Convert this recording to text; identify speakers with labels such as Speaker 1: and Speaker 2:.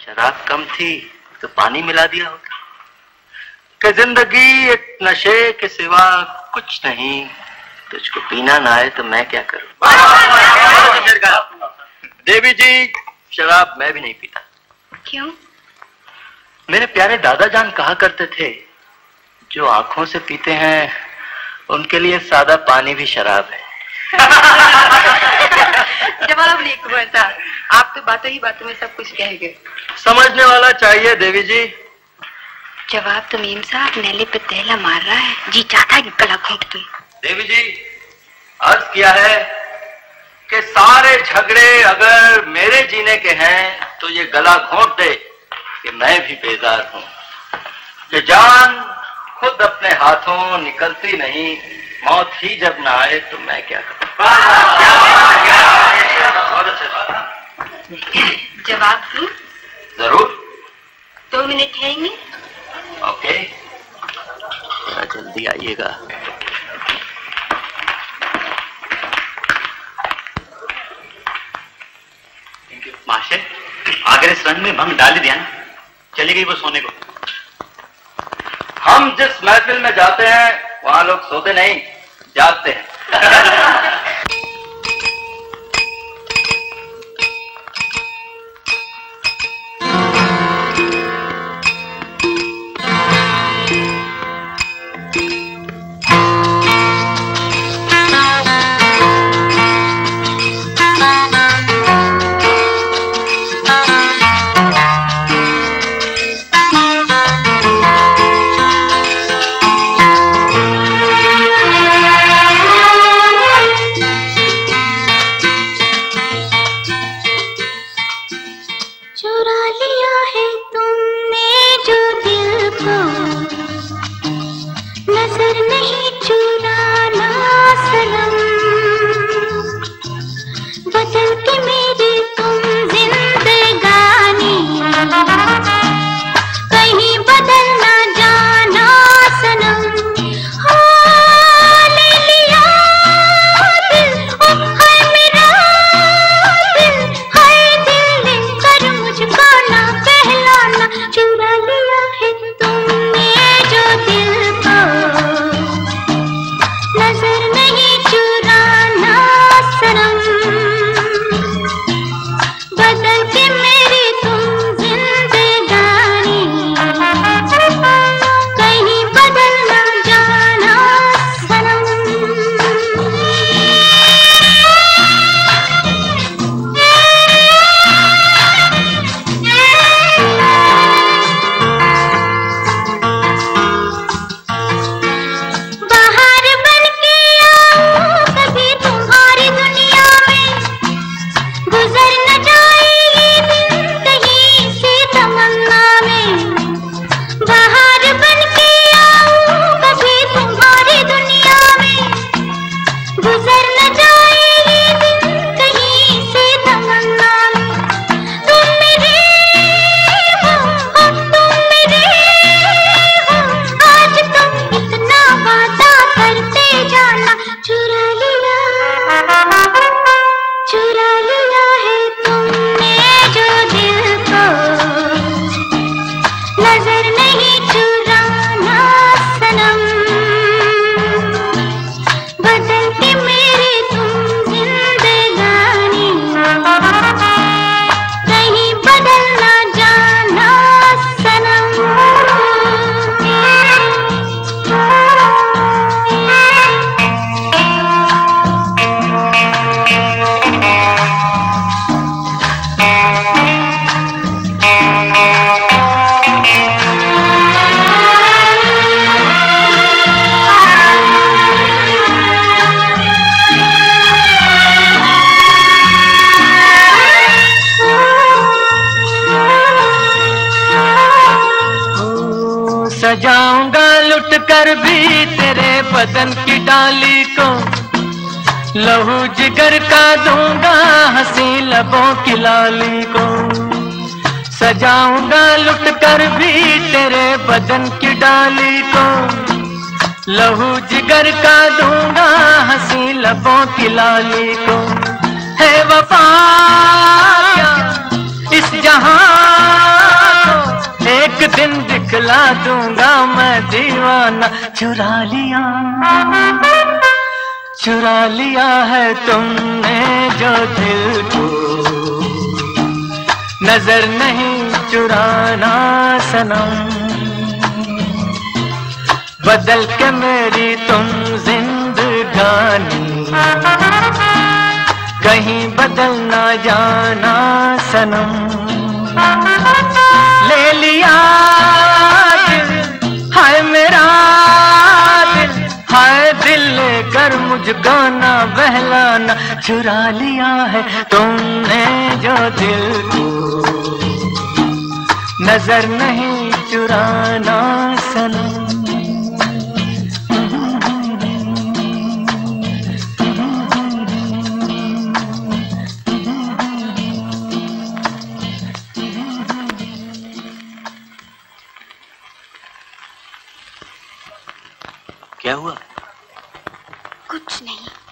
Speaker 1: शराब कम थी तो पानी मिला दिया होता कि जिंदगी एक नशे के सिवा कुछ नहीं, तुझको पीना ना आए तो मैं क्या करूं। देवी जी, शराब मैं भी नहीं पीता।
Speaker 2: क्यों?
Speaker 1: मेरे प्यारे दादा जान कहा करते थे, जो आंखों से पीते हैं उनके लिए सादा पानी भी शराब है।
Speaker 2: जवाब नहीं कुंवर साहब, आप तो बातों ही बातों में सब कुछ कह गए।
Speaker 1: समझने वाला चाहिए देवी जी।
Speaker 2: जवाब तो मीम साहब नैले पे तहला मार रहा है, जी चाहता है गला घोंट दूं।
Speaker 1: देवी जी, अर्ज किया है कि सारे झगड़े अगर मेरे जीने के हैं तो ये गला घोंट दे कि मैं भी बेजार हूं, कि जान खुद अपने हाथों निकलती नहीं, मौत ही जब ना आए तो मैं क्या करूं।
Speaker 2: जवाब दूं?
Speaker 1: जरूर।
Speaker 2: 2 मिनट रहेंगे?
Speaker 1: ओके, थोड़ा जल्दी आइएगा।
Speaker 3: मास्टर, अगर इस रंग में भंग डाल दिया ना, चली गई वो सोने को।
Speaker 1: हम जिस महफिल में जाते हैं वहां लोग सोते नहीं, जागते हैं।
Speaker 4: सजाऊंगा लुट कर भी तेरे बदन की डाली को, लहू जिगर का दूंगा हंसी लबों की लाली को। सजाऊंगा लुट कर भी तेरे बदन की डाली को, लहू जिगर का दूंगा हंसी लबों की लाली को। है वफा क्या इस जहां दिन दिखला दूंगा मैं दीवाना। चुरा लिया है तुमने जो दिल को, नजर नहीं चुराना सनम। बदल के मेरी तुम जिंदगानी, कहीं बदल ना जाना सनम। ले लिया दिल, हाय मेरा दिल, हाय दिल लेकर मुझको ना बहलाना। चुरा लिया है तुमने जो दिल को, नजर नहीं चुराना सनम।
Speaker 3: क्या हुआ?
Speaker 2: कुछ नहीं।